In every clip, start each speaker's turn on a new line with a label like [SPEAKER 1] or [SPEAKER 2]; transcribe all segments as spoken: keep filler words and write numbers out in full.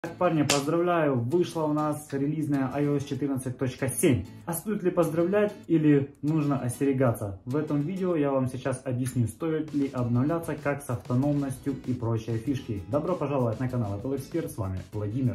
[SPEAKER 1] Так, парни, поздравляю, вышла у нас релизная ай о эс четырнадцать точка семь. А стоит ли поздравлять или нужно остерегаться? В этом видео я вам сейчас объясню, стоит ли обновляться, как с автономностью и прочие фишки. Добро пожаловать на канал Apple Expert, с вами Владимир.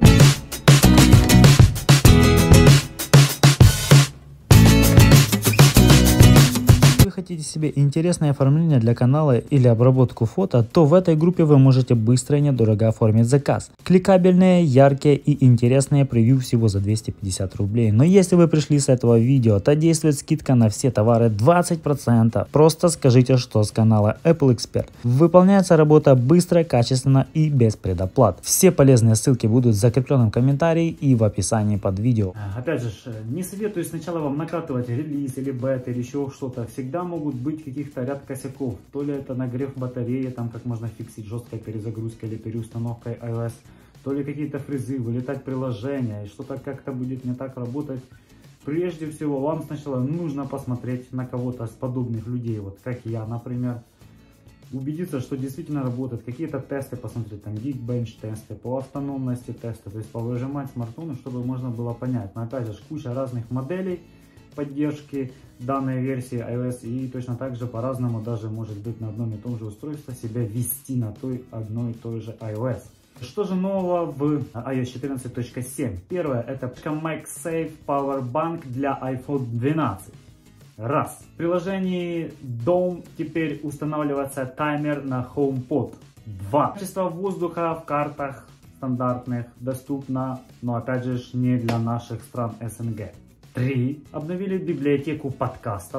[SPEAKER 1] Хотите себе интересное оформление для канала или обработку фото, то в этой группе вы можете быстро и недорого оформить заказ. Кликабельные, яркие и интересные превью всего за двести пятьдесят рублей. Но если вы пришли с этого видео, то действует скидка на все товары двадцать процентов. Просто скажите, что с канала Apple Expert. Выполняется работа быстро, качественно и без предоплат. Все полезные ссылки будут в закрепленном комментарии и в описании под видео. Опять же, не советую сначала вам накатывать релиз или бета или еще что-то. Всегда могут быть каких-то ряд косяков. То ли это нагрев батареи, там как можно фиксить жесткой перезагрузкой или переустановкой ай о эс, то ли какие-то фрезы, вылетать приложения, и что-то как-то будет не так работать. Прежде всего, вам сначала нужно посмотреть на кого-то с подобных людей, вот как я, например. Убедиться, что действительно работает. Какие-то тесты посмотреть, там Geekbench тесты, по автономности тесты, то есть повыжимать смартфоны, чтобы можно было понять. Но опять же, куча разных моделей поддержки данной версии ай о эс, и точно так же по-разному даже может быть на одном и том же устройстве себя вести на той одной и той же ай о эс. Что же нового в ай о эс четырнадцать точка семь? Первое, это MagSafe Powerbank для айфон двенадцать. Раз. В приложении Dome теперь устанавливается таймер на HomePod. Два. Качество воздуха в картах стандартных доступно, но опять же не для наших стран эс эн гэ. три. Обновили библиотеку подкастов.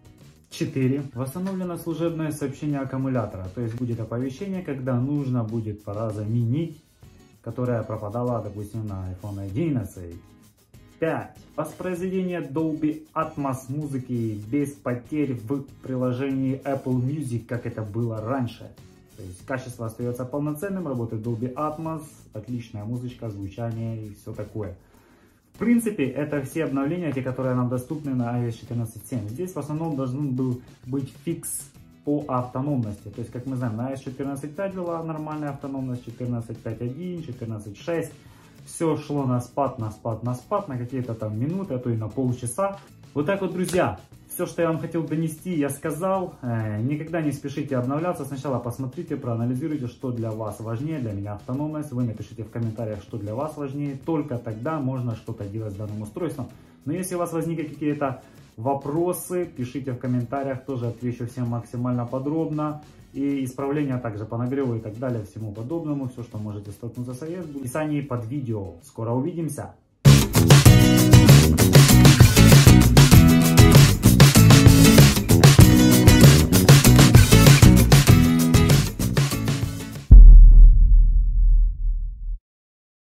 [SPEAKER 1] четыре. Восстановлено служебное сообщение аккумулятора. То есть будет оповещение, когда нужно будет пора заменить, которая пропадала, допустим, на айфон одиннадцать. пять. Воспроизведение Dolby Atmos музыки без потерь в приложении Apple Music, как это было раньше. То есть качество остается полноценным, работает Dolby Atmos, отличная музычка, звучание и все такое. В принципе, это все обновления, те, которые нам доступны на ай о эс четырнадцать точка семь. Здесь в основном должен был быть фикс по автономности. То есть, как мы знаем, на ай о эс четырнадцать точка пять была нормальная автономность, четырнадцать точка пять точка один, четырнадцать точка шесть. Все шло на спад, на спад, на спад, на какие-то там минуты, а то и на полчаса. Вот так вот, друзья. Все, что я вам хотел донести, я сказал. Э, никогда не спешите обновляться. Сначала посмотрите, проанализируйте, что для вас важнее. Для меня автономность. Вы напишите в комментариях, что для вас важнее. Только тогда можно что-то делать с данным устройством. Но если у вас возникли какие-то вопросы, пишите в комментариях. Тоже отвечу всем максимально подробно. И исправления также по нагреву и так далее, всему подобному. Все, что можете столкнуться с ай о эс, в описании под видео. Скоро увидимся!